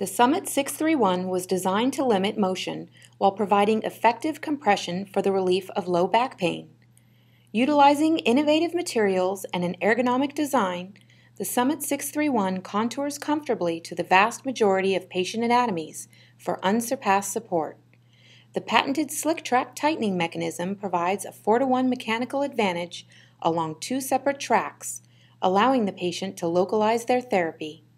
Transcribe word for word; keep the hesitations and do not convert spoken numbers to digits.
The Summit six thirty-one was designed to limit motion while providing effective compression for the relief of low back pain. Utilizing innovative materials and an ergonomic design, the Summit six thirty-one contours comfortably to the vast majority of patient anatomies for unsurpassed support. The patented QuickTrack tightening mechanism provides a four to one mechanical advantage along two separate tracks, allowing the patient to localize their therapy.